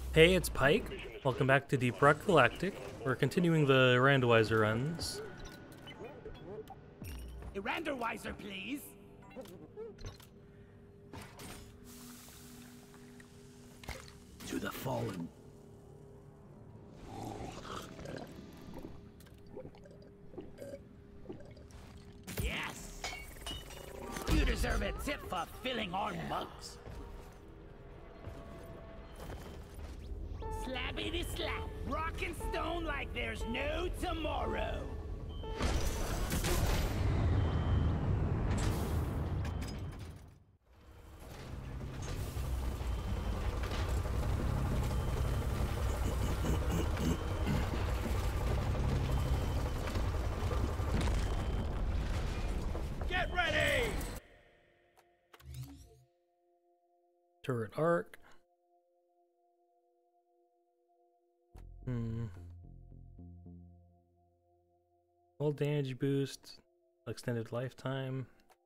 Hey, it's Pike. Welcome back to Deep Rock Galactic. We're continuing the randomizer runs. A randomizer, please. To the fallen. Yes! You deserve a tip for filling our mugs. Slappity slap. Rock and stone like there's no tomorrow. Get ready! Turret arc. Full damage boost. Extended lifetime.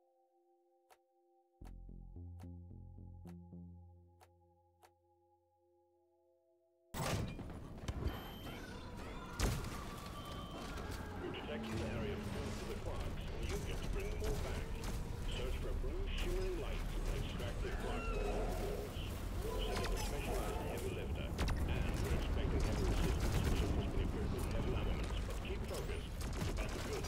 Detect an area filled to the clocks, and you get to bring them all back. Search for blue shimmering lights and extract the clock from all walls. Send in a specialized heavy lifter, and we're expecting heavy resistance, so must be equipped with heavy armaments. But keep focused. It's about the goods.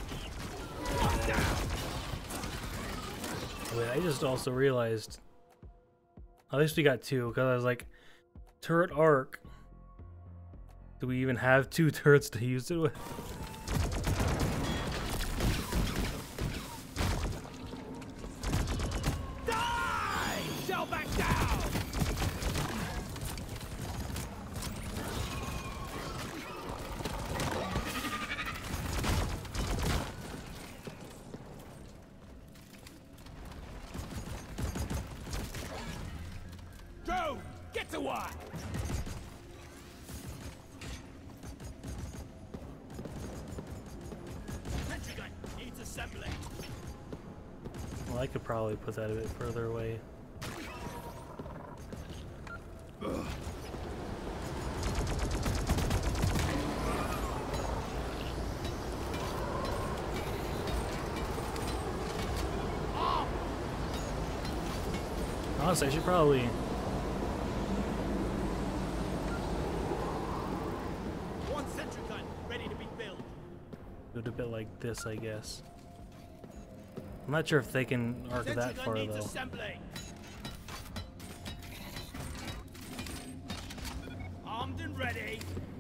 Wait, I just also realized. At least we got two, because I was like, turret arc. Do we even have two turrets to use it with? Die! Shell back down! Go! Get to work! Sentry gun needs assembling. Well, I could probably put that a bit further away. Honestly, I should probably... One sentry gun ready to be filled. do it a bit like this, I guess. I'm not sure if they can arc Sentry that gun far, needs though. assembling. Armed and ready.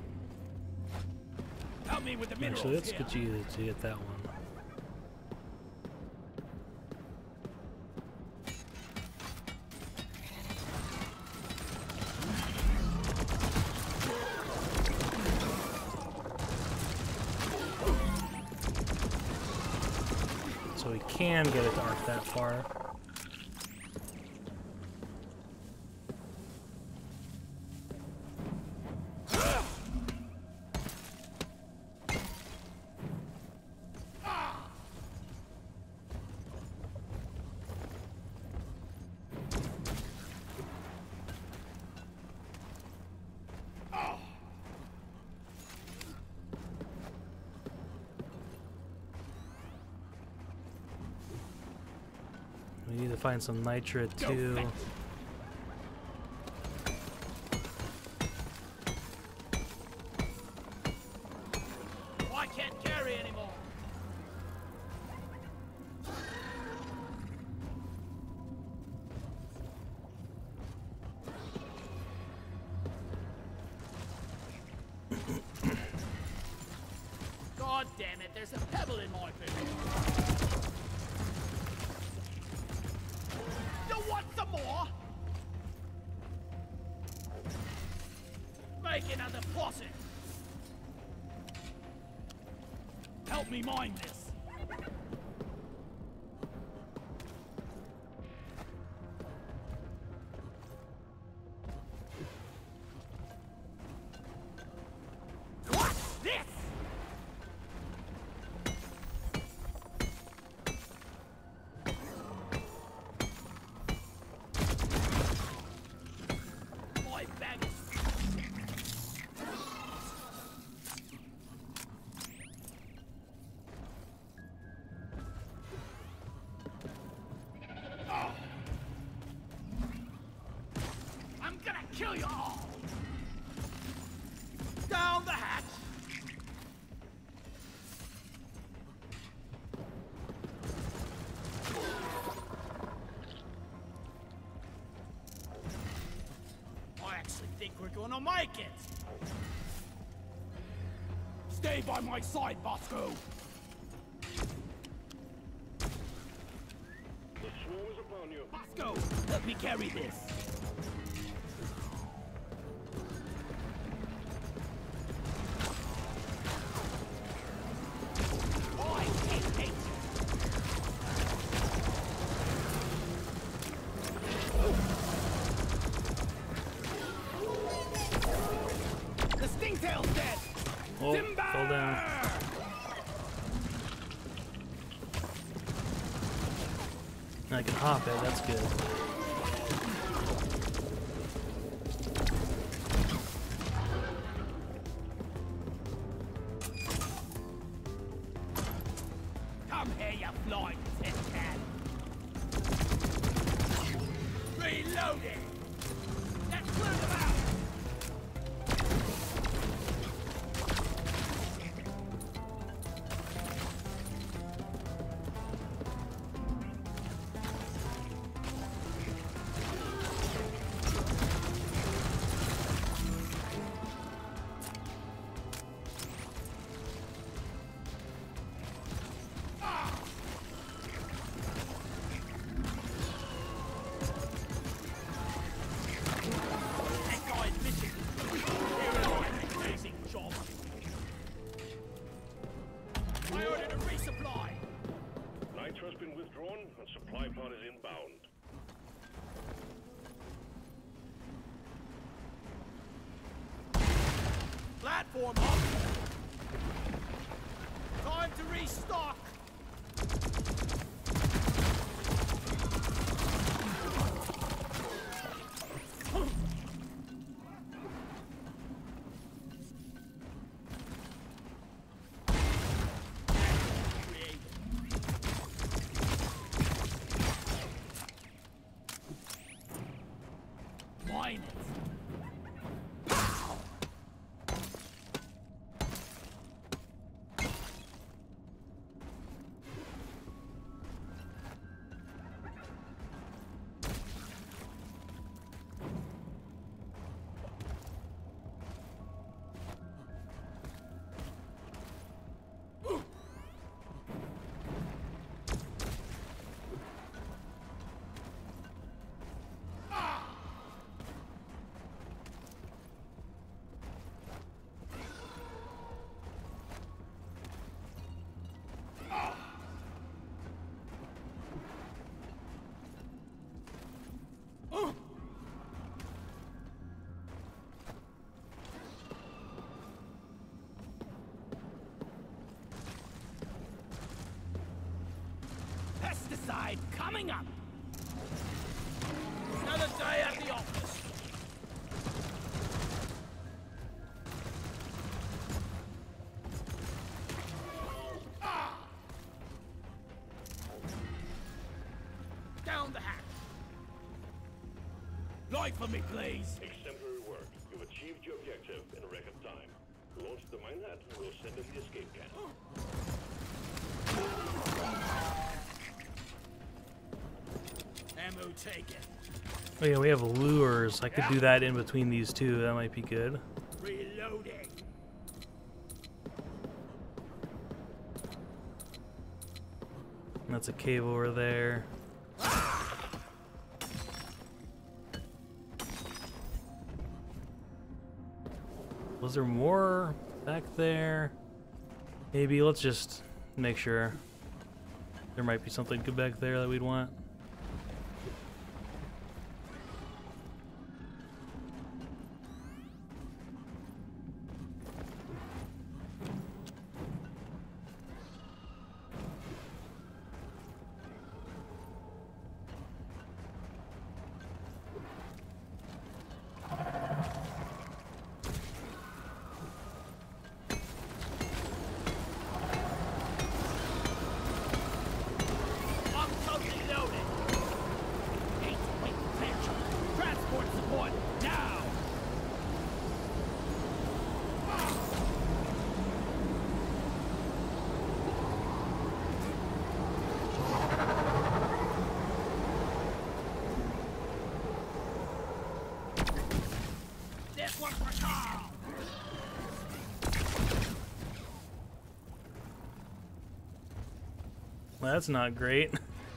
Help me with the minerals Actually, let's here. get you to get that one. So we can get it to arc that far. We need to find some nitrit too. I can't carry anymore. God damn it, there's a pebble in my boot. You want some more? Make another faucet. Help me mine this. What's this? My bag is kill you all! Down the hatch! I actually think we're gonna make it! Stay by my side, Bosco! The swarm is upon you. Bosco, help me carry this! Oh, I hate it! The stingtail's dead! Oh, Timber! fall down. I can hop it, that's good. Come here, you flying tin can! Reloading! Let's clear them out! That guy's missing! Here am I, an amazing job! I ordered a resupply! Nitro has been withdrawn and supply pod is inbound. Platform up! Time to restock! Mine it! Pesticide coming up! Another day at the office! Down the hatch! Light for me, please! Exemplary work. You've achieved your objective in record time. Launch the mine hat and we'll send in the escape can. Ammo taken. Oh yeah, we have lures. I could do that in between these two. That might be good. Reloading. That's a cave over there. Was there more back there? Maybe. Let's just make sure. There might be something good back there that we'd want. I'm totally loaded. Well, that's not great.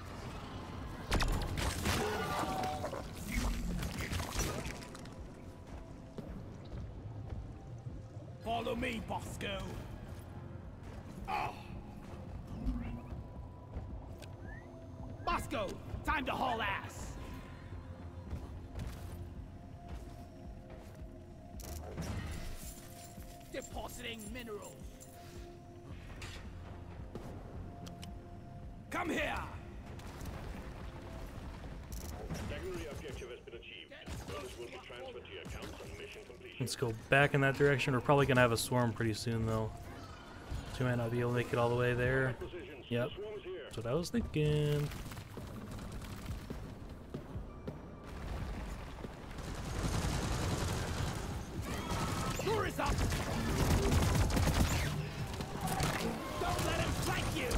Follow me, Bosco. Oh. Bosco, time to haul ass. Depositing minerals. Come here. Secondary objective has been achieved. Funds will be transferred to your account on mission completion. Let's go back in that direction. We're probably gonna have a swarm pretty soon, though. So we might not be able to make it all the way there. Positions. Yep. The swarm is here. That's what I was thinking. Lure is up. Don't let him flank you.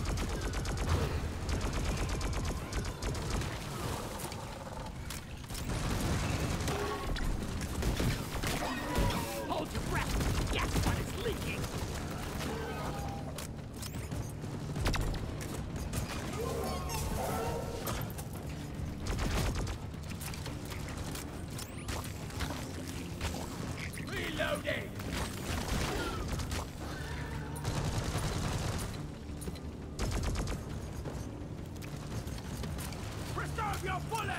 Hold your breath. Guess what is leaking. Reloading. Preserve your bullets.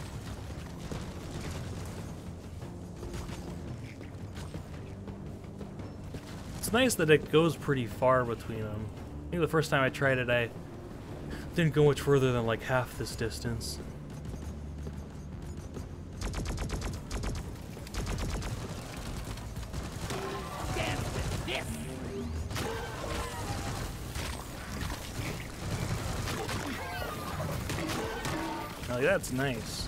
It's nice that it goes pretty far between them. I think the first time I tried it, I didn't go much further than like half this distance. Dance with this. Oh, that's nice.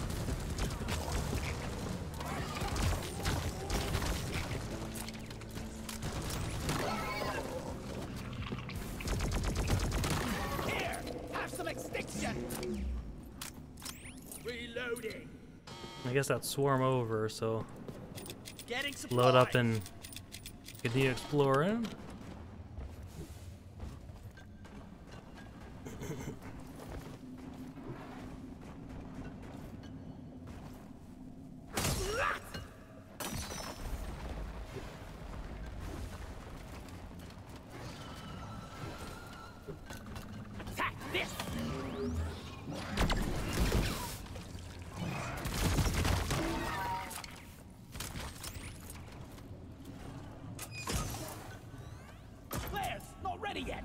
Here, have some extinction. Reloading. I guess that's swarm over, so Getting supplies. load up and continue exploring. Attack this. Flares, not ready yet.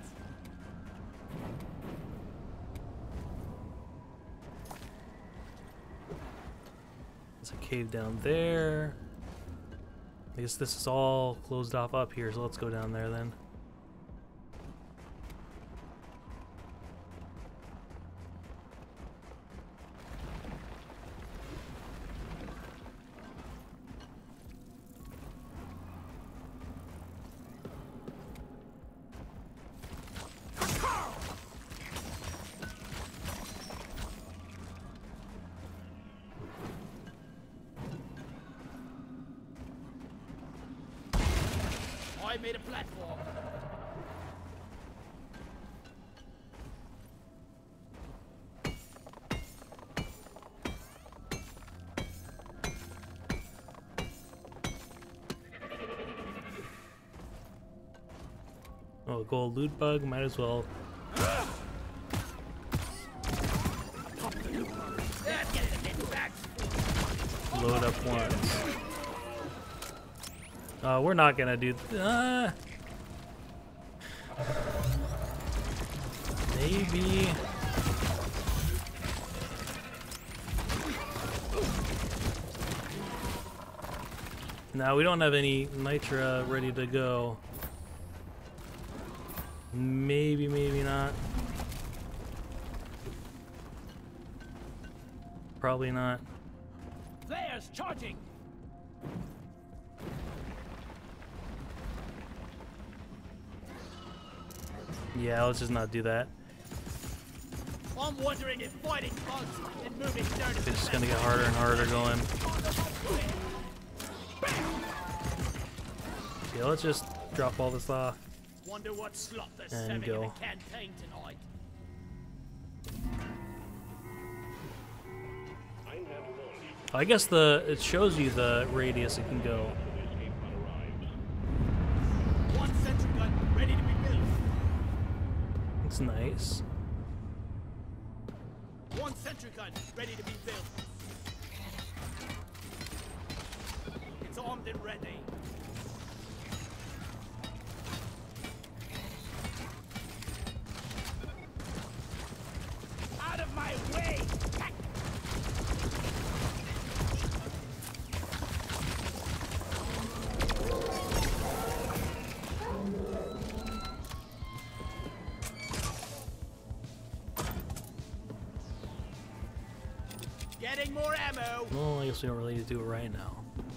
There's a cave down there. I guess this is all closed off up here, so let's go down there then. I made a platform. Oh, gold loot bug, might as well. Let's get it a bit back. Load up once. We're not gonna do. Maybe. No, we don't have any nitra ready to go. Maybe, maybe not. Probably not. Flares charging. Yeah, let's just not do that. I'm wondering if fighting bugs and moving dirt is It's just gonna get harder and harder going. Yeah, let's just drop all this off. Wonder what slot they're And serving in go. the canteen tonight. I'm at launch. I guess it shows you the radius it can go. The escape pod arrives. One sentry gun ready to be built. It's nice. One sentry gun ready to be built. It's armed and ready. Out of my way! Getting more ammo! Well, I guess we don't really need to do it right now.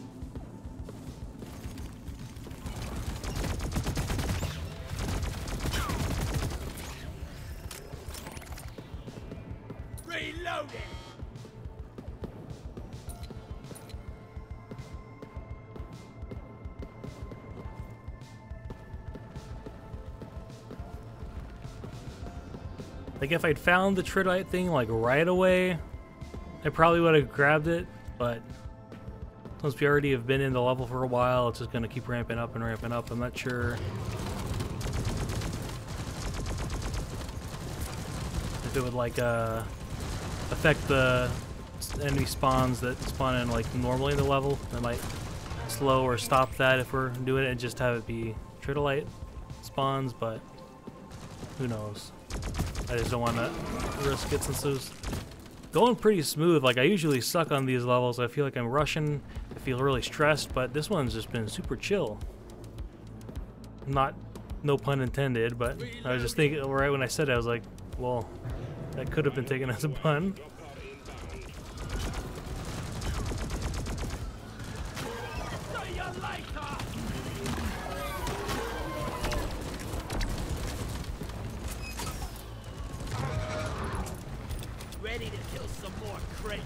Reloading! Like if I'd found the Tridite thing like right away, I probably would have grabbed it, but since we already have been in the level for a while, it's just gonna keep ramping up and ramping up. I'm not sure if it would like affect the enemy spawns that spawn in like normally in the level. That might slow or stop that if we're doing it and just have it be Tridolite spawns, but who knows. I just don't want to risk it since it was going pretty smooth. Like I usually suck on these levels. I feel like I'm rushing. I feel really stressed, but this one's just been super chill. Not, no pun intended, but I was just thinking right when I said it, I was like, well, that could have been taken as a pun. Drop pod inbound. See you later! Ready to kill some more crates.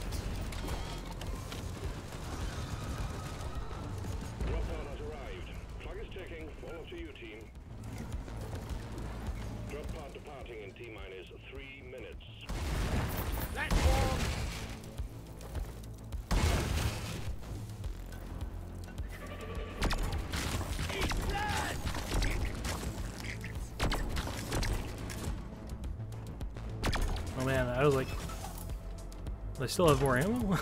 Drop pod has arrived. Clock is ticking. All up to you, team. Drop pod departing in T-minus 3 minutes. Platform! Eat that! Oh man, I was like, do I still have more ammo?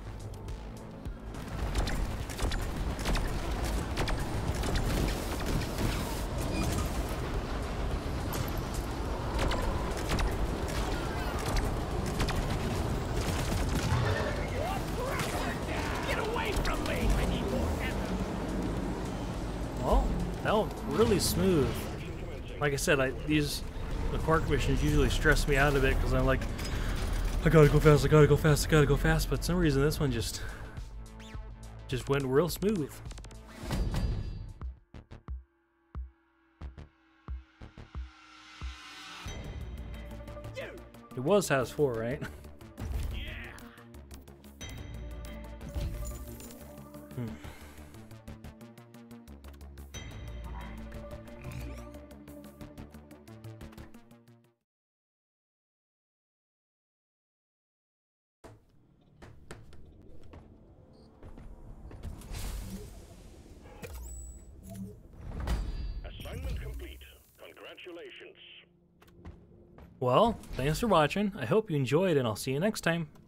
Get away from me! I need more ammo. Well, that went really smooth. Like I said, the park missions usually stress me out a bit because I'm like, I gotta go fast, I gotta go fast, I gotta go fast. But for some reason, this one just went real smooth. You! It was House 4, right? Yeah! Assignment complete. Congratulations. Well, thanks for watching. I hope you enjoyed, and I'll see you next time.